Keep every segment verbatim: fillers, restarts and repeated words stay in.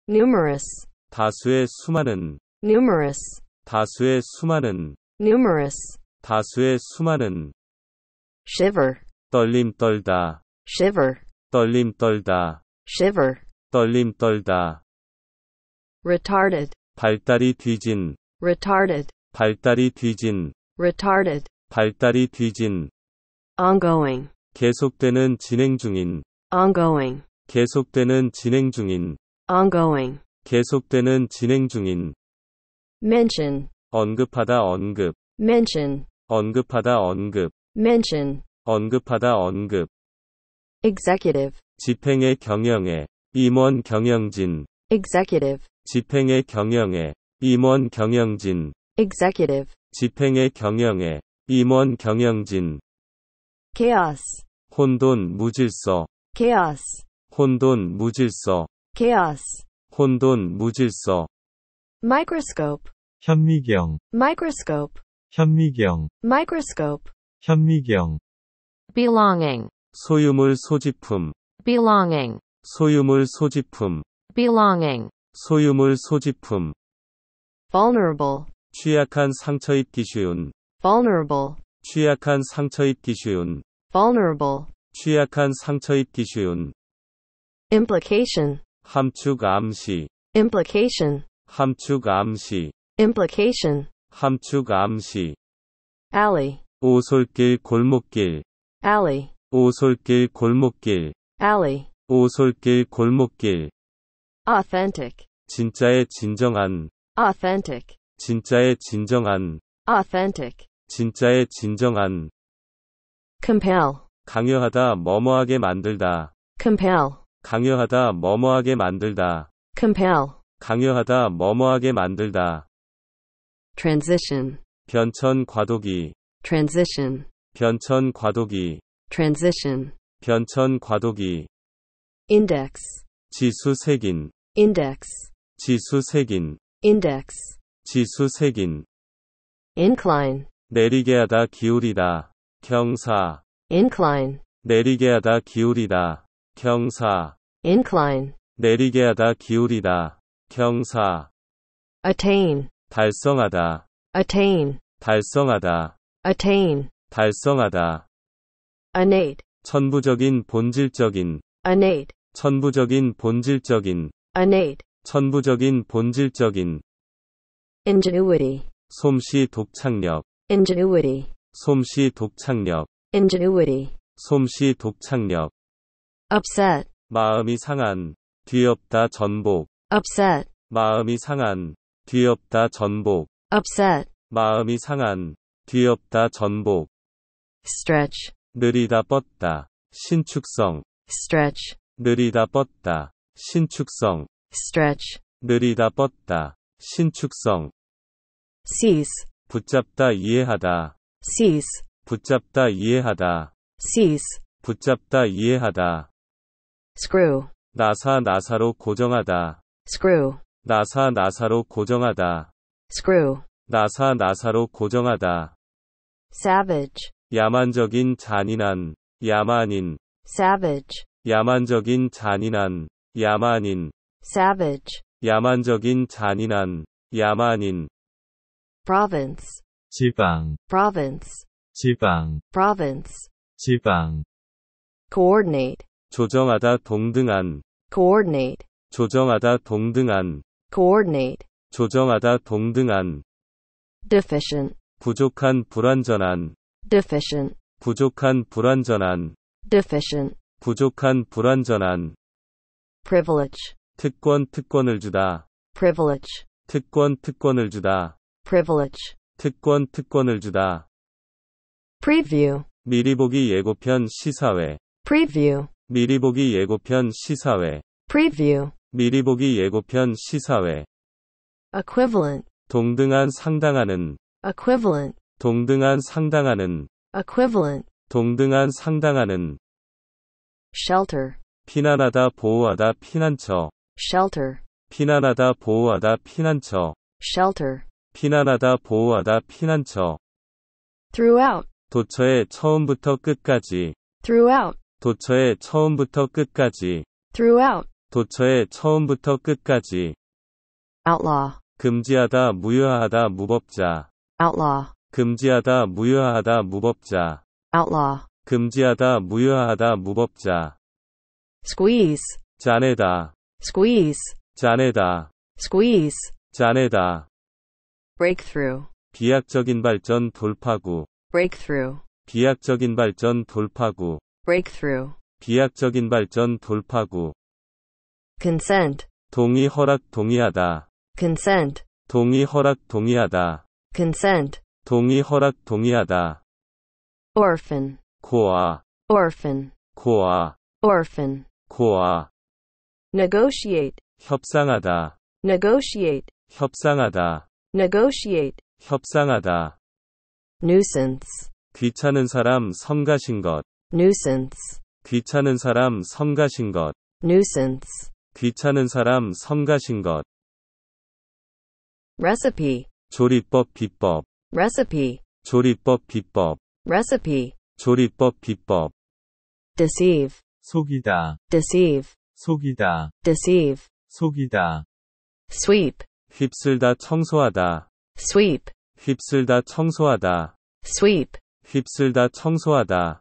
numerous, 다수의 수많은, numerous, 다수의 수많은, numerous, 다수의 수많은, shiver, 떨림 떨다, shiver, 떨림 떨다, shiver, 떨림 떨다, retarded, 발다리 뒤진, retarded, 발다리 뒤진, retarded, 발다리 뒤진, ongoing, 계속되는 진행 중인, ongoing, 계속되는 진행 중인, ongoing, 계속되는 진행 중인, mention, 언급하다 언급, mention, 언급하다 언급, mention, 언급하다 언급, executive, 집행의 경영에, 임원 경영진, executive, 집행의 경영에, 임원 경영진, executive, 집행의 경영에, 임원 경영진, chaos, 혼돈 무질서, chaos, 혼돈 무질서, chaos, 혼돈 무질서, microscope, 현미경, microscope, 현미경, microscope, 현미경, belonging, 소유물 소지품, belonging, 소유물 소지품, belonging, 소유물 소지품, vulnerable, 취약한 상처 입기 쉬운, vulnerable, 취약한 상처 입기 쉬운, vulnerable, 취약한 상처 입기 쉬운, implication, 함축 암시, implication, 함축 암시, implication, 함축 암시, alley, 오솔길 골목길, alley, 오솔길 골목길, alley, 오솔길 골목길, authentic, 진짜의 진정한, authentic, 진짜의 진정한, authentic, 진짜의 진정한, compel, 강요하다 뭐뭐하게 만들다, compel, 강요하다 뭐뭐하게 만들다, compel, 강요하다 뭐뭐하게 만들다, transition, 변천 과도기, transition, 변천 과도기, transition, 변천 과도기, index, 지수 색인, index, 지수 색인, index, 지수 색인, incline, 내리게 하다 기울이다, 경사, incline, 내리게 하다 기울이다, 경사, incline, 내리게 하다 기울이다, 경사, attain, 달성하다, attain, 달성하다, attain, 달성하다, innate, 천부적인 본질적인, innate, 천부적인 본질적인, innate, 천부적인 본질적인, ingenuity, 솜씨 독창력, ingenuity, 솜씨 독창력, ingenuity, 솜씨 독창력, upset, 마음이 상한, 뒤엎다 전복, upset, 마음이 상한, 뒤엎다 전복, upset, 마음이 상한, 뒤엎다 전복, stretch, 느리다 뻗다, 신축성, stretch, 느리다 뻗다, 신축성, stretch, 느리다 뻗다, 신축성, seize, 붙잡다 이해하다, seize, 붙잡다 이해하다, seize, 붙잡다 이해하다, screw, 나사 나사로 고정하다, screw, 나사 나사로 고정하다, screw, 나사 나사로 고정하다, savage, 야만적인 잔인한, 야만인, savage, 야만적인 잔인한, 야만인, savage, 야만적인 잔인한, 야만인, province, 지방, province, 지방, province, 지방, coordinate, 조정하다 동등한, coordinate, 조정하다 동등한, coordinate, 조정하다 동등한, deficient, 부족한 불완전한, deficient, 부족한 불완전한, deficient, 부족한 불완전한, privilege, 특권 특권을 주다, privilege, 특권 특권을 주다, privilege, 특권 특권을 주다, preview, 미리 보기 예고편 시사회, preview, 미리 보기 예고편 시사회, preview, 미리 보기 예고편 시사회, equivalent, 동등한 상당하는, equivalent, 동등한 상당하는, equivalent, 동등한 상당하는, shelter, 피난하다 보호하다 피난처, shelter, 피난하다 보호하다 피난처, shelter, 피난하다 보호하다 피난처, throughout, 도처의 처음부터 끝까지, throughout, 도처의 처음부터 끝까지, throughout, 도처에 처음부터 끝까지. outlaw, 금지하다 무효하다 무법자. outlaw, 금지하다 무효하다 무법자. outlaw, 금지하다 무효하다 무법자. squeeze, 짜내다. squeeze, 짜내다. squeeze, 짜내다. breakthrough, 비약적인 발전 돌파구. breakthrough, 비약적인 발전 돌파구. breakthrough, 비약적인 발전 돌파구. consent, 동의 허락 동의하다. consent, 동의 허락 동의하다. consent, 동의 허락 동의하다. orphan, 고아. orphan, 고아. orphan, 고아. negotiate, 협상하다. negotiate, 협상하다. negotiate, 협상하다. nuisance, 귀찮은 사람 성가신 것. nuisance, 귀찮은 사람 성가신 것. nuisance, 귀찮은 사람 성가신 것. recipe, 조리법 비법. recipe, 조리법 비법. recipe, 조리법 비법. deceive, 속이다, deceive, 속이다, deceive, 속이다. sweep, 휩쓸다 청소하다. sweep, 휩쓸다 청소하다. sweep, 휩쓸다 청소하다.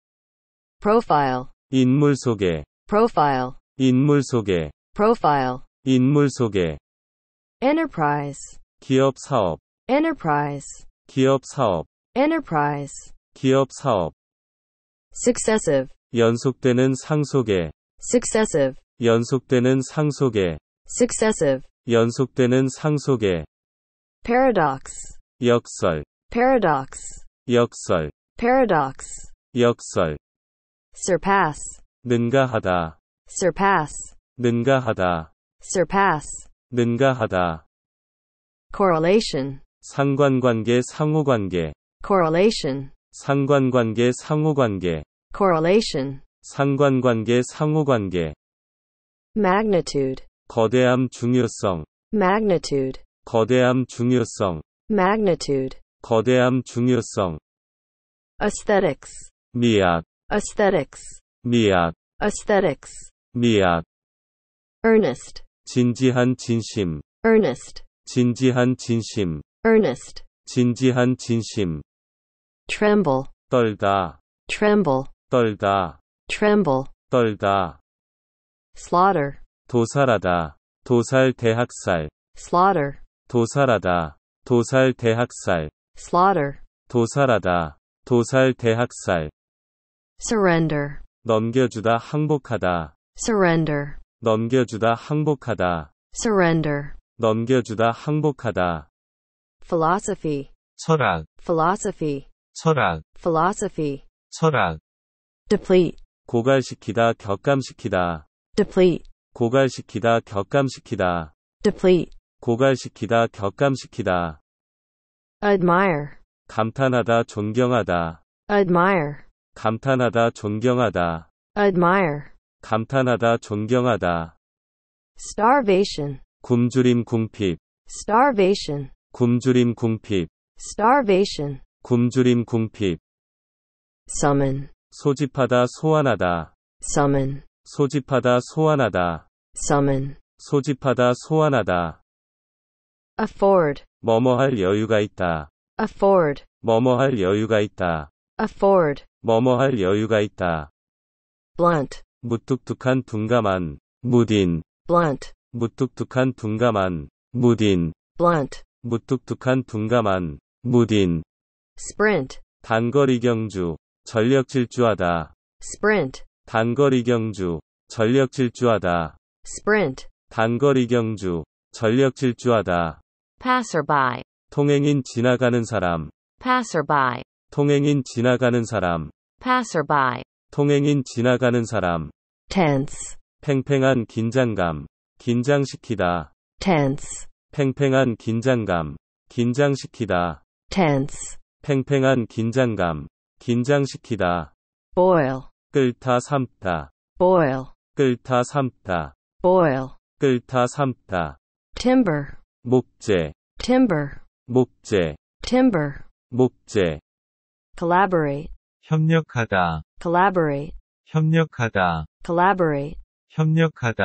profile, 인물 소개. profile, 인물 소개. profile, 인물 소개. enterprise, 기업 사업. enterprise, 기업 사업. enterprise, 기업 사업. successive, 연속되는 상속에. successive, 연속되는 상속에. successive, 연속되는 상속에. paradox, 역설. paradox, 역설. paradox, 역설. surpass, 능가하다. surpass, 능가하다. surpass, 능가하다. correlation, 상관관계 상호관계. correlation, 상관관계 상호관계. correlation, 상관관계 상호관계. magnitude, 거대함 중요성. magnitude, 거대함 중요성. magnitude, 거대함 중요성. aesthetics, 미약. aesthetics, 미약. aesthetics, 미약. earnest, 진지한 진심. earnest, 진지한 진심. earnest, 진지한 진심. tremble, 떨다. tremble, 떨다. tremble, 떨다. slaughter, 도살하다. 도살 대학살. slaughter, 도살하다. 도살 대학살. slaughter, 도살하다. 도살 대학살. surrender, 넘겨주다 항복하다. surrender, 넘겨주다 항복하다. surrender, 넘겨주다 항복하다. philosophy, 철학, philosophy, 철학, philosophy, 철학. deplete, 고갈시키다 격감시키다. deplete, 고갈시키다 격감시키다. deplete, 고갈시키다 격감시키다. admire, 감탄하다 존경하다. admire, 감탄하다 존경하다. admire, 감탄하다 존경하다. starvation, 굶주림 궁핍. starvation, 굶주림 궁핍. starvation, 굶주림 궁핍. summon, 소집하다 소환하다. summon, 소집하다 소환하다. summon, 소집하다 소환하다. afford, 뭐뭐할 여유가 있다. afford, 뭐뭐할 여유가 있다. afford, 뭐뭐할 여유가 있다. blunt, 무뚝뚝한 둔감한. 무딘. blunt, 무뚝뚝한 둔감한. 무딘. blunt, 무뚝뚝한 둔감한. 무딘. sprint, 단거리 경주. 전력 질주하다. sprint, 단거리 경주. 전력 질주하다. sprint, 단거리 경주. 전력 질주하다. passerby, 통행인 지나가는 사람. passerby, 통행인 지나가는 사람. passerby, 통행인 지나가는 사람. tense, 팽팽한 긴장감. 긴장시키다. tense, 팽팽한 긴장감. 긴장시키다. tense, 팽팽한 긴장감. 긴장시키다. boil, 끓다 삶다. boil, 끓다 삶다. boil, 끓다 삶다. timber, 목재. timber, 목재. timber, 목재. collaborate, 협력하다, collaborate, 협력하다, collaborate, 협력하다.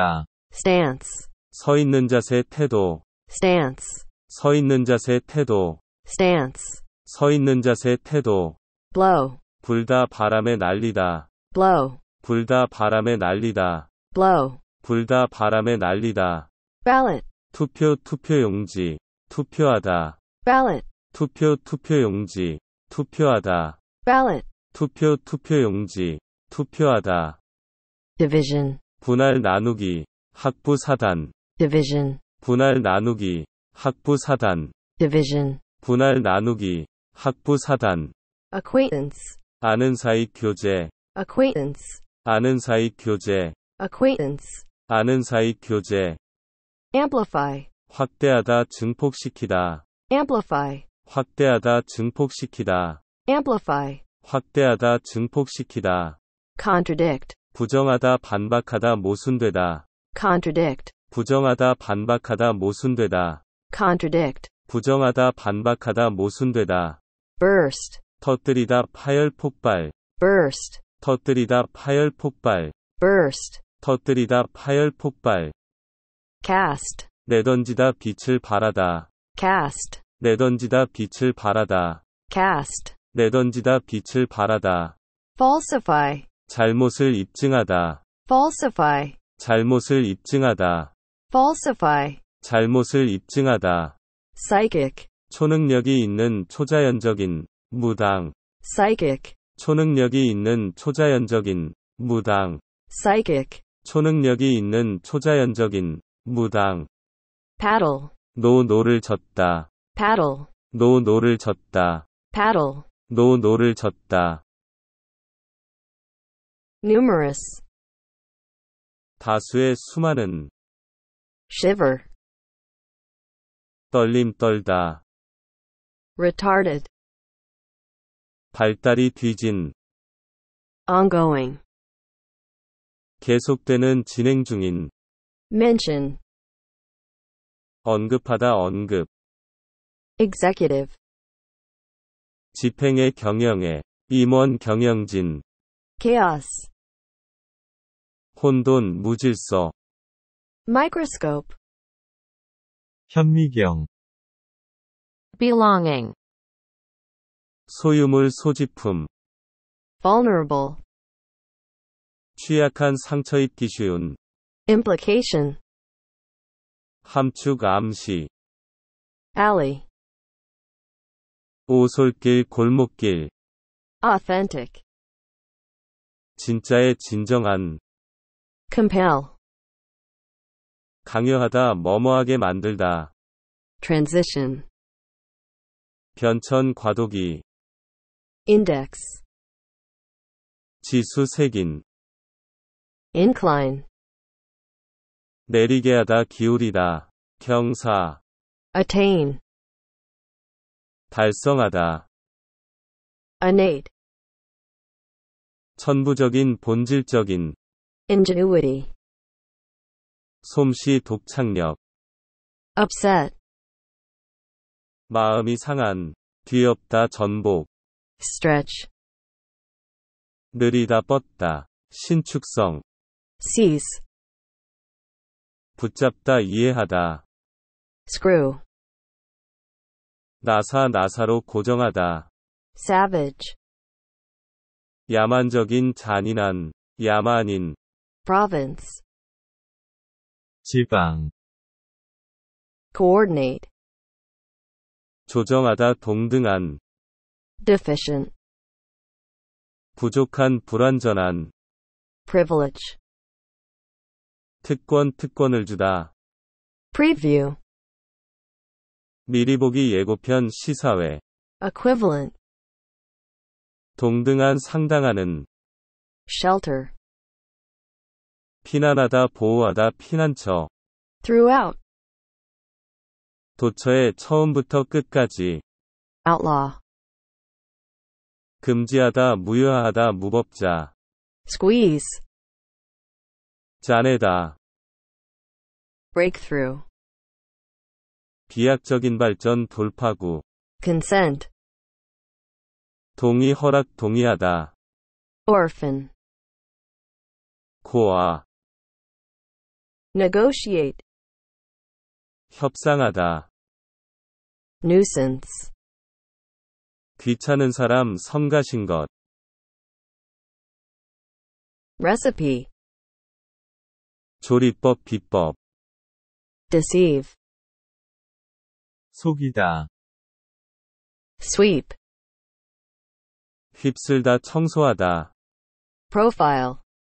stance, 서 있는 자세 태도, stance, 서 있는 자세 태도, stance, 서 있는 자세 태도, blow, 불다 바람에 날리다, blow, 불다 바람에 날리다, blow, 불다 바람에 날리다, ballot, 투표 투표용지, 투표하다, ballot, 투표 투표용지, 투표하다, ballot, 투표 투표용지, 투표하다, division, 분할 나누기, 학부 사단, division, 분할 나누기, 학부 사단, division, 분할 나누기, 학부 사단, acquaintance, 아는 사이 교제, acquaintance, 아는 사이 교제, acquaintance, 아는 사이 교제, amplify, 확대하다 증폭시키다, amplify, 확대하다 증폭시키다, amplify, 확대하다 증폭시키다, contradict, 부정하다 반박하다 모순되다, contradict, 부정하다 반박하다 모순되다, contradict, 부정하다 반박하다 모순되다, burst, 터뜨리다 파열 폭발, burst, 터뜨리다 파열 폭발, burst, 터뜨리다 파열 폭발, cast, 내던지다 빛을 발하다, cast, 내던지다 빛을 발하다, cast, 내던지다 빛을 발하다, falsify, 잘못을 입증하다, falsify, 잘못을 입증하다, falsify, 잘못을 입증하다, psychic, 초능력이 있는 초자연적인, 무당, psychic, 초능력이 있는 초자연적인, 무당, psychic, 초능력이 있는 초자연적인, 무당, paddle, 노 노를 젓다, paddle, 노 노를 젓다, paddle, 노 노를 젓다, numerous, 다수의 수많은, shiver, 떨림 떨다, retarded, 발달이 뒤진, ongoing, 계속되는 진행 중인, mention, 언급하다 언급, executive, 집행의 경영에, 임원 경영진, chaos, 혼돈 무질서, microscope, 현미경, belonging, 소유물 소지품, vulnerable, 취약한 상처 입기 쉬운, implication, 함축 암시, alley, 오솔길 골목길, authentic, 진짜의 진정한, compel, 강요하다 뭐뭐하게 만들다, transition, 변천 과도기, index, 지수 색인, incline, 내리게 하다 기울이다, 경사, attain, 달성하다, innate, 천부적인 본질적인, ingenuity, 솜씨 독창력, upset, 마음이 상한, 뒤엎다 전복, stretch, 느리다 뻗다, 신축성, seize, 붙잡다 이해하다, screw, 나사 나사로 고정하다, savage, 야만적인 잔인한, 야만인, province, 지방, coordinate, 조정하다 동등한, deficient, 부족한 불완전한, privilege, 특권 특권을 주다, preview, 미리 보기 예고편 시사회, equivalent, 동등한 상당하는, shelter, 피난하다 보호하다 피난처, throughout, 도처에 처음부터 끝까지, outlaw, 금지하다 무효하다 무법자, squeeze, 짜내다, breakthrough, 비약적인 발전 돌파구, consent, 동의 허락 동의하다, orphan, 고아, negotiate, 협상하다. nuisance, 귀찮은 사람 성가신 것. recipe, 조리법 비법. deceive, 속이다. sweep, 휩쓸다 청소하다. profile,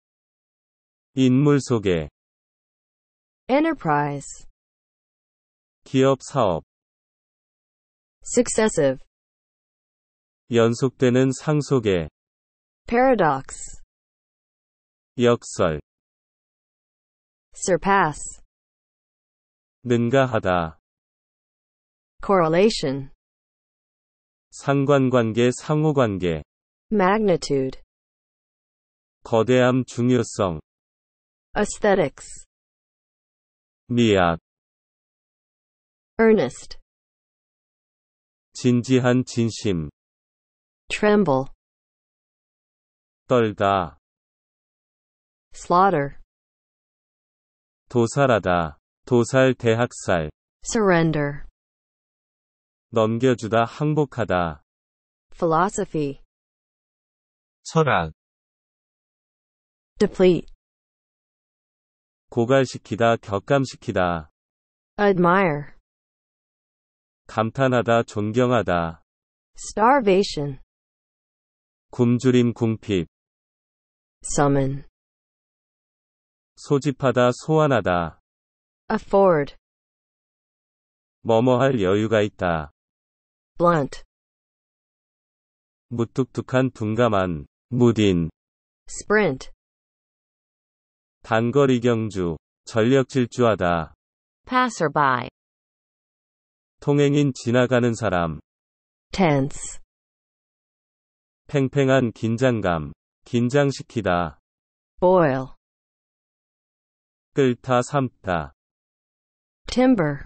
인물 소개. enterprise, 기업 사업. successive, 연속되는 상속의. paradox, 역설. surpass, 능가하다. correlation, 상관관계 상호관계. magnitude, 거대함 중요성. aesthetics, 미약. earnest, 진지한 진심. tremble, 떨다. slaughter, 도살하다. 도살 대학살. surrender, 넘겨주다 항복하다. philosophy, 철학. deplete, 고갈시키다 격감시키다. admire, 감탄하다 존경하다. starvation, 굶주림 궁핍. summon, 소집하다 소환하다. afford, 뭐뭐할 여유가 있다. blunt, 무뚝뚝한 둔감한. 무딘. sprint, 단거리 경주. 전력 질주하다. passerby, 통행인 지나가는 사람. tense, 팽팽한 긴장감. 긴장시키다. boil, 끓다 삶다. timber,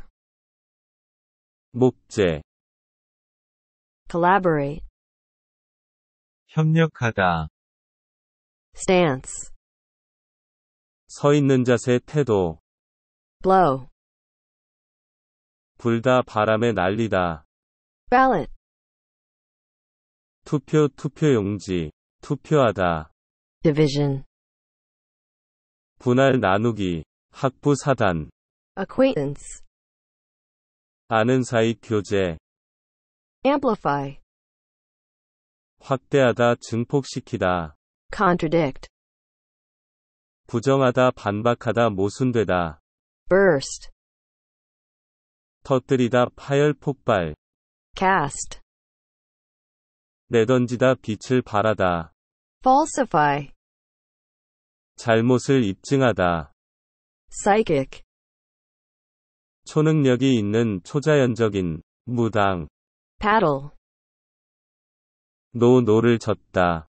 목재. collaborate, 협력하다. stance, 서 있는 자세 태도. blow, 불다 바람에 날리다. ballot, 투표 투표용지. 투표하다. division, 분할 나누기. 학부 사단. acquaintance, 아는 사이 교제. amplify, 확대하다 증폭시키다. contradict, 부정하다 반박하다 모순되다. burst, 터뜨리다 파열 폭발. cast, 내던지다 빛을 발하다. falsify, 잘못을 입증하다. psychic, 초능력이 있는 초자연적인. 무당. paddle, 노 노를 젓다.